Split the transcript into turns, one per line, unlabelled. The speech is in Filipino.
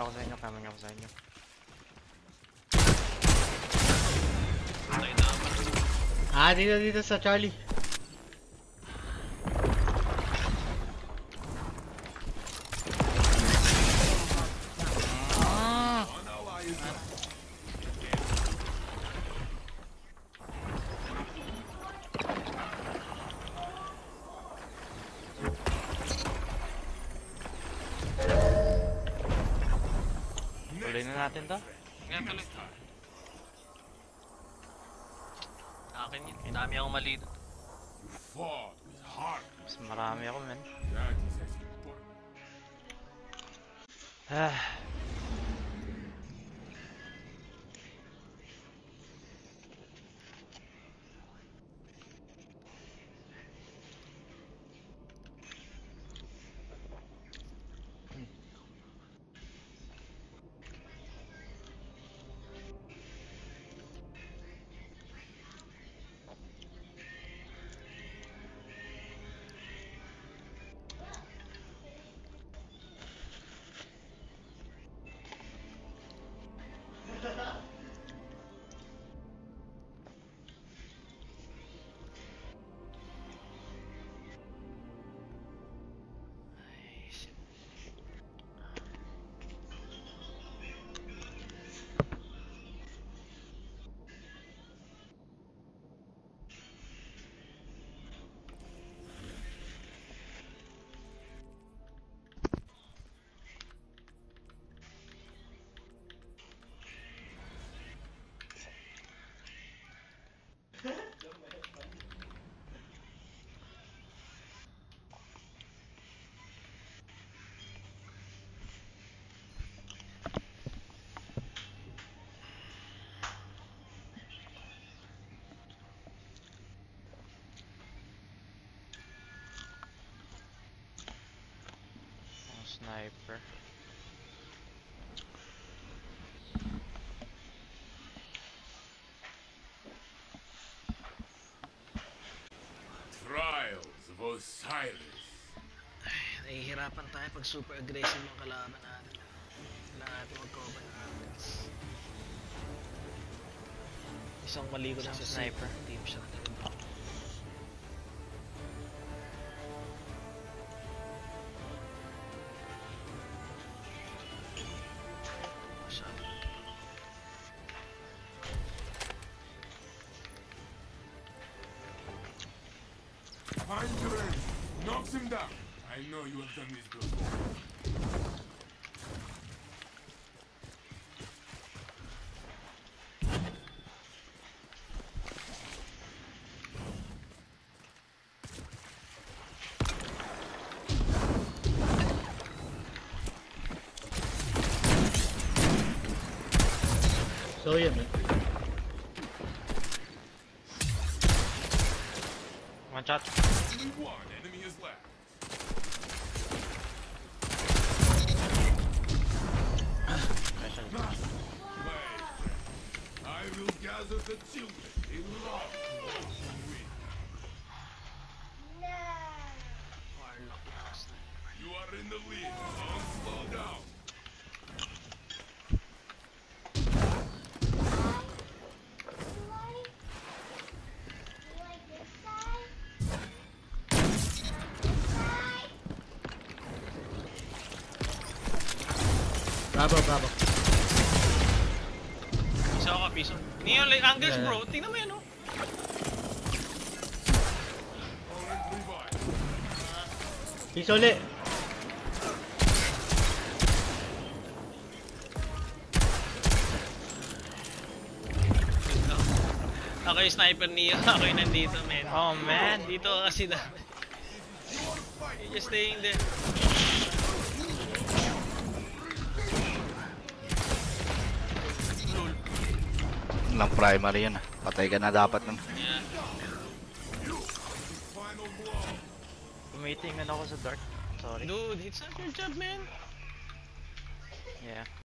ako sa inyo, coming ako sa inyo.
Dito sa Charlie.
Tuloy na natin to.
Nga tuloy. Akin yun. Dami akong mali doon.
Mas marami ako, men. Sniper.
Trials of Osiris.
Nahihirapan tayo pag super aggressive yung kalaban natin. Kailangan natin mag-cover ng angles. Isang mali ko lang sa sniper. Team shot.
Find your enemy. Knocks him down. I know you have done this before.
So yeah, man.
One shot.
Only one enemy is left. I will gather the children in love. You are in the lead. Don't slow down.
Bravo.
Isa ako piso. Hindi yung angles bro. Tingnan mo yan oh.
Piso ulit.
Ako yung sniper niya. Ako yung nandito, man.
Oh, man.
Dito kasi na. You're just staying there.
Lang primary yan ah. Patay ka na dapat naman.
Yeah.
Tumitingin ako sa dark. Sorry.
Dude, it's not your job, man.
Yeah.